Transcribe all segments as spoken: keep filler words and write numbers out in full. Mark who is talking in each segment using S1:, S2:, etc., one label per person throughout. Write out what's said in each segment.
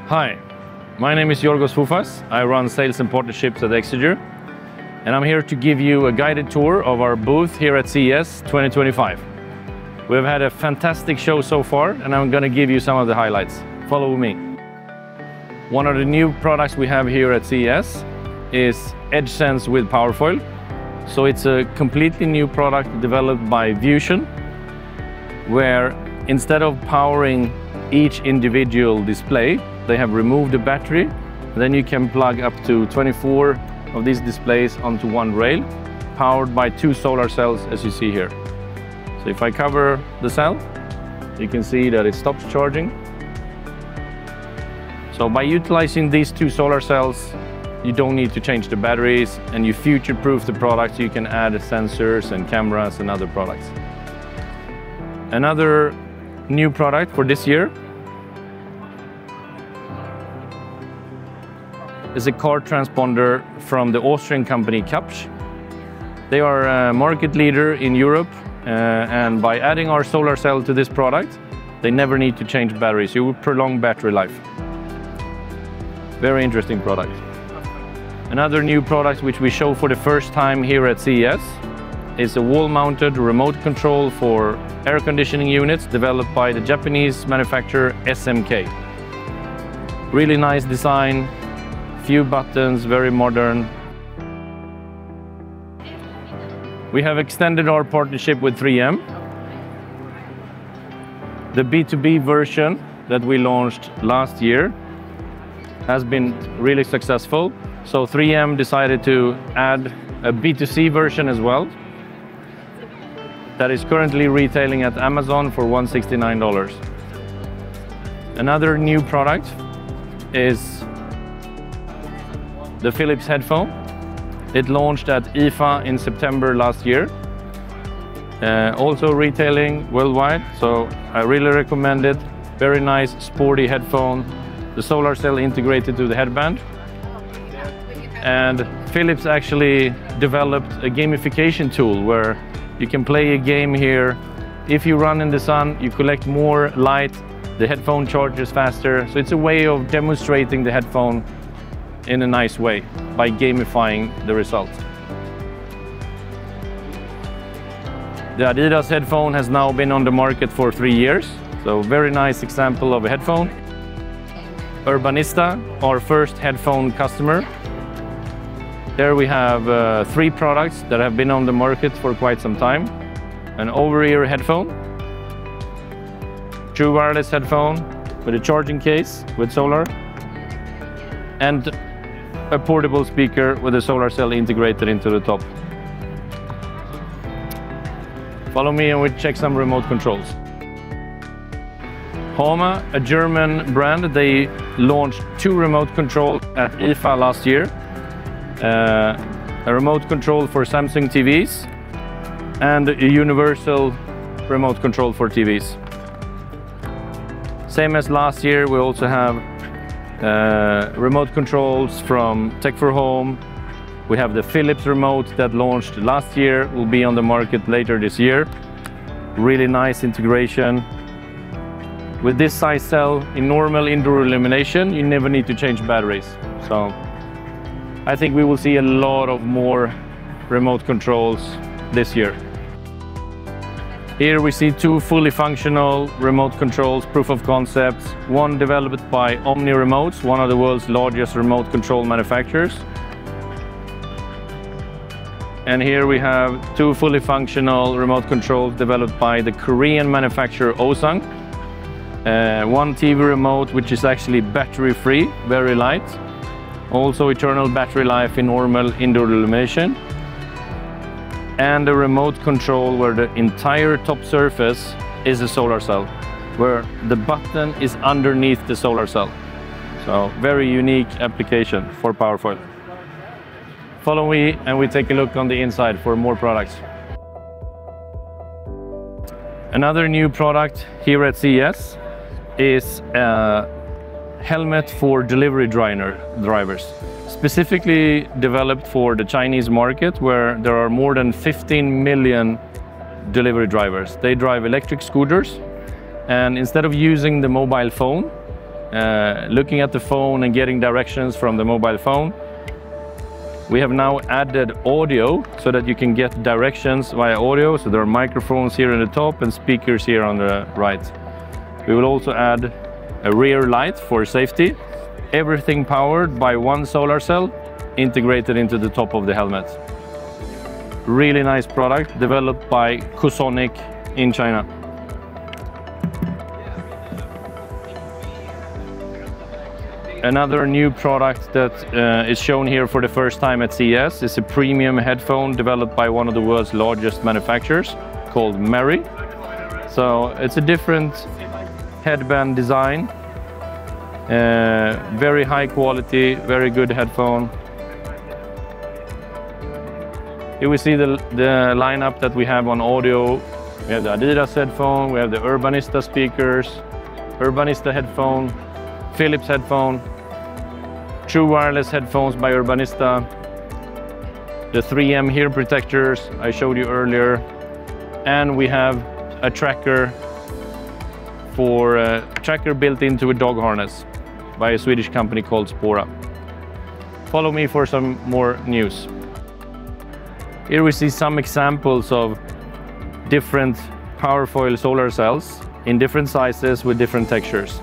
S1: Hi, my name is Georgios Foufas. I run sales and partnerships at Exeger, and I'm here to give you a guided tour of our booth here at C E S twenty twenty-five. We've had a fantastic show so far, and I'm going to give you some of the highlights. Follow me. One of the new products we have here at C E S is Edgesense with Powerfoyle. So it's a completely new product developed by Vusion, where instead of powering each individual display, they have removed the battery. Then you can plug up to twenty-four of these displays onto one rail, powered by two solar cells, as you see here. So if I cover the cell, you can see that it stops charging. So by utilizing these two solar cells, you don't need to change the batteries, and you future-proof the product. You can add sensors and cameras and other products. Another new product for this year is a car transponder from the Austrian company Kapsch. They are a market leader in Europe, uh, and by adding our solar cell to this product, they never need to change batteries. You will prolong battery life. Very interesting product. Another new product which we show for the first time here at C E S is a wall-mounted remote control for air conditioning units developed by the Japanese manufacturer S M K. Really nice design, few buttons, very modern. We have extended our partnership with three M. The B two B version that we launched last year has been really successful. So three M decided to add a B two C version as well. That is currently retailing at Amazon for one hundred sixty-nine dollars. Another new product is the Philips headphone. It launched at I F A in September last year. Uh, also retailing worldwide, so I really recommend it. Very nice, sporty headphone. The solar cell integrated to the headband. And Philips actually developed a gamification tool where you can play a game here. If you run in the sun, you collect more light, the headphone charges faster. So it's a way of demonstrating the headphone in a nice way by gamifying the results. The Adidas headphone has now been on the market for three years. So very nice example of a headphone. Urbanista, our first headphone customer. There we have uh, three products that have been on the market for quite some time. An over-ear headphone, true wireless headphone with a charging case with solar, and a portable speaker with a solar cell integrated into the top. Follow me and we'll check some remote controls. Homa, a German brand, they launched two remote controls at I F A last year. Uh, a remote control for Samsung T Vs and a universal remote control for T Vs. Same as last year, we also have uh, remote controls from Tech for Home. We have the Philips remote that launched last year, will be on the market later this year. Really nice integration. With this size cell in normal indoor illumination, you never need to change batteries. So I think we will see a lot of more remote controls this year. Here we see two fully functional remote controls, proof of concepts. One developed by Omni Remotes, one of the world's largest remote control manufacturers. And here we have two fully functional remote controls developed by the Korean manufacturer Osang. Uh, one T V remote which is actually battery-free, very light. Also eternal battery life in normal indoor illumination. And a remote control where the entire top surface is a solar cell, where the button is underneath the solar cell. So very unique application for Powerfoyle. Follow me and we take a look on the inside for more products. Another new product here at C E S is a helmet for delivery drivers, specifically developed for the Chinese market, where there are more than fifteen million delivery drivers. They drive electric scooters, and instead of using the mobile phone, uh, looking at the phone and getting directions from the mobile phone. We have now added audio so that you can get directions via audio. So there are microphones here on the top and speakers here on the right. We will also add a rear light for safety. Everything powered by one solar cell integrated into the top of the helmet. Really nice product developed by Cosonic in China. Another new product that uh, is shown here for the first time at C E S is a premium headphone developed by one of the world's largest manufacturers called Mary. So it's a different headband design, uh, very high quality, very good headphone. Here we see the, the lineup that we have on audio. We have the Adidas headphone, we have the Urbanista speakers, Urbanista headphone, Philips headphone, true wireless headphones by Urbanista, the three M hear protectors I showed you earlier, and we have a tracker for a tracker built into a dog harness by a Swedish company called Bora. Follow me for some more news. Here we see some examples of different Powerfoyle solar cells in different sizes with different textures.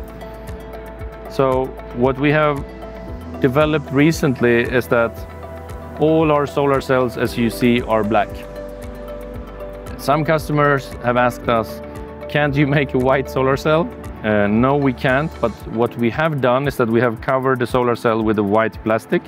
S1: So what we have developed recently is that all our solar cells, as you see, are black. Some customers have asked us, can't you make a white solar cell? Uh, no, we can't, but what we have done is that we have covered the solar cell with a white plastic,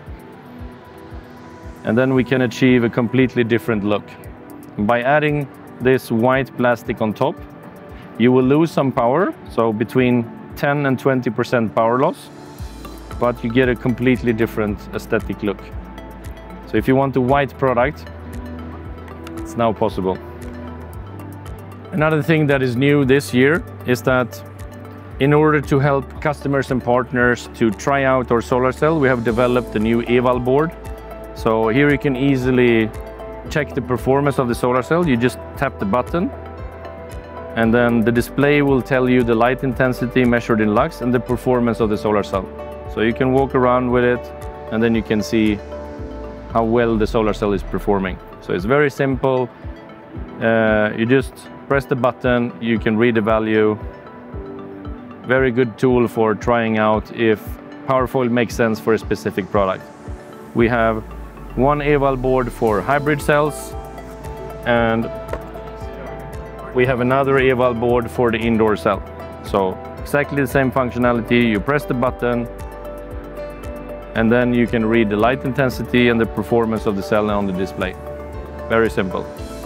S1: and then we can achieve a completely different look. By adding this white plastic on top, you will lose some power, so between ten and twenty percent power loss, but you get a completely different aesthetic look. So if you want a white product, it's now possible. Another thing that is new this year is that in order to help customers and partners to try out our solar cell, we have developed a new eval board. So here you can easily check the performance of the solar cell. You just tap the button, and then the display will tell you the light intensity measured in lux and the performance of the solar cell. So you can walk around with it, and then you can see how well the solar cell is performing. So it's very simple. Uh, you just press the button, you can read the value. Very good tool for trying out if Powerfoyle makes sense for a specific product. We have one eval board for hybrid cells, and we have another eval board for the indoor cell. So exactly the same functionality. You press the button, and then you can read the light intensity and the performance of the cell on the display. Very simple.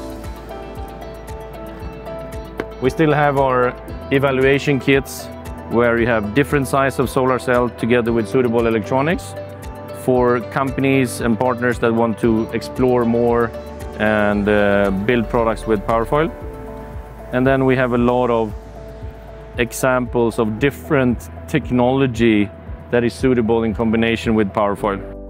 S1: We still have our evaluation kits where you have different size of solar cell together with suitable electronics for companies and partners that want to explore more and uh, build products with Powerfoyle. And then we have a lot of examples of different technology that is suitable in combination with Powerfoyle.